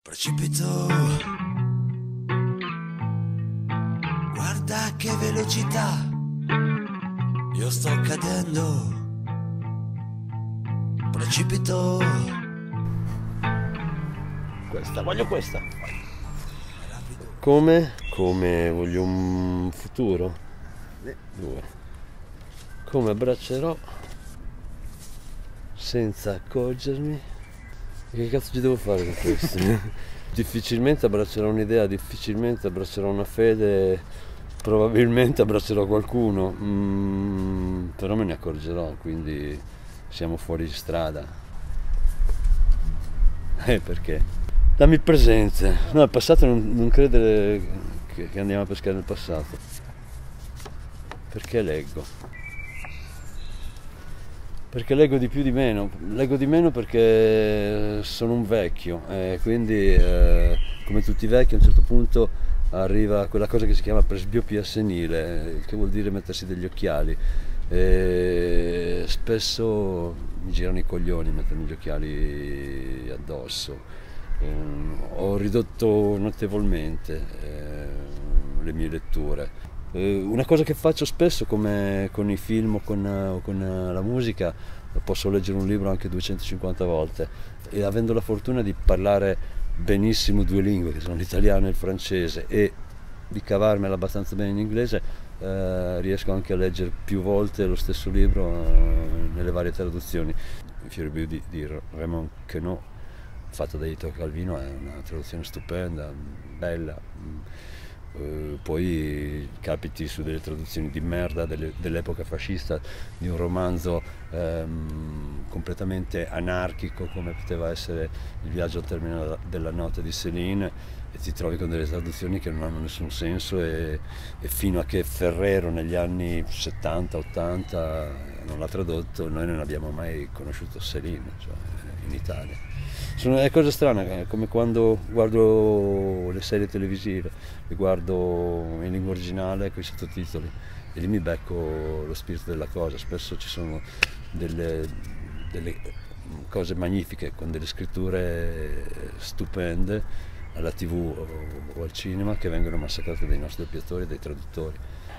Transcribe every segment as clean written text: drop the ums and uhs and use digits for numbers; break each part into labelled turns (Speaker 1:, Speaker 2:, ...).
Speaker 1: Precipito, guarda che velocità, io sto cadendo, precipito.
Speaker 2: Questa, voglio questa. Come voglio un futuro. 2. Come abbraccerò senza accorgermi. Che cazzo ci devo fare con questo? Difficilmente abbraccerò un'idea, difficilmente abbraccerò una fede, probabilmente abbraccerò qualcuno, però me ne accorgerò, quindi siamo fuori strada. Perché? Dammi il presente. No, il passato non credere che andiamo a pescare nel passato. Perché leggo? Perché leggo di più di meno. Leggo di meno perché sono un vecchio, quindi come tutti i vecchi a un certo punto arriva quella cosa che si chiama presbiopia senile, che vuol dire mettersi degli occhiali. Spesso mi girano i coglioni mettermi gli occhiali addosso. Ho ridotto notevolmente le mie letture. Una cosa che faccio spesso, come con i film o con la musica, posso leggere un libro anche 250 volte e avendo la fortuna di parlare benissimo due lingue, che sono l'italiano e il francese, e di cavarmela abbastanza bene in inglese, riesco anche a leggere più volte lo stesso libro nelle varie traduzioni. Il fiore blu di Raymond Queneau, fatto da Italo Calvino, è una traduzione stupenda, bella. Poi capiti su delle traduzioni di merda dell'epoca fascista, di un romanzo completamente anarchico come poteva essere Il viaggio al termine della notte di Céline, e ti trovi con delle traduzioni che non hanno nessun senso, e fino a che Ferrero negli anni 70-80 non l'ha tradotto, noi non abbiamo mai conosciuto Céline, cioè, in Italia. È cosa strana, come quando guardo le serie televisive, le guardo in lingua originale con i sottotitoli e lì mi becco lo spirito della cosa. Spesso ci sono delle cose magnifiche con delle scritture stupende alla TV o al cinema che vengono massacrate dai nostri doppiatori e dai traduttori.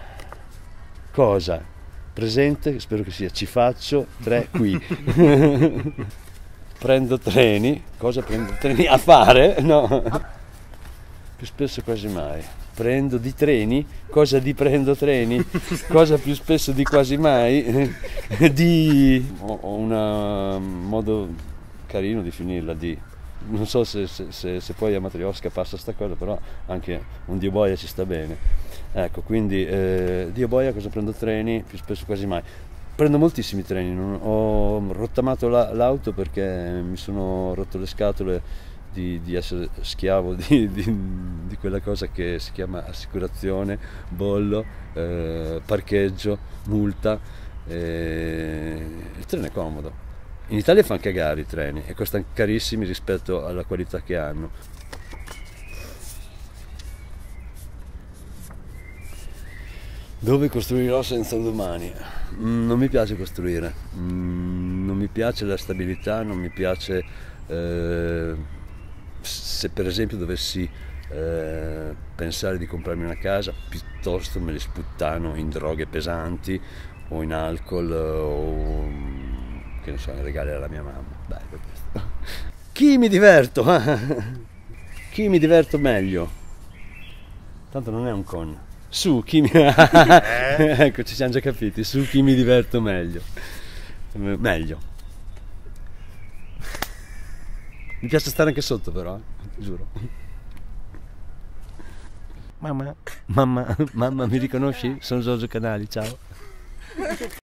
Speaker 2: Cosa? Presente, spero che sia ci faccio 3 qui. Prendo treni. Cosa prendo treni? A fare? No. Più spesso quasi mai. Prendo di treni? Cosa di prendo treni? Cosa più spesso di quasi mai? Ho un modo carino di finirla di. Non so se poi a Matrioska passa sta cosa, però anche un Dio boia ci sta bene. Ecco, quindi Dio boia, cosa prendo treni? Più spesso quasi mai. Prendo moltissimi treni, ho rottamato l'auto perché mi sono rotto le scatole di essere schiavo di quella cosa che si chiama assicurazione, bollo, parcheggio, multa. Il treno è comodo. In Italia fanno cagare i treni e costano carissimi rispetto alla qualità che hanno. Dove costruirò senza un domani? Non mi piace costruire, non mi piace la stabilità, non mi piace se per esempio dovessi pensare di comprarmi una casa, piuttosto me li sputtano in droghe pesanti o in alcol o che ne so, in regali alla mia mamma. Dai, per questo. Chi mi diverto? Chi mi diverto meglio? Tanto non è un con. Su chi mi. Ecco, ci siamo già capiti. Su chi mi diverto meglio. Meglio. Mi piace stare anche sotto, però, giuro. Mamma, mi riconosci? Sono Giorgio Canali, ciao.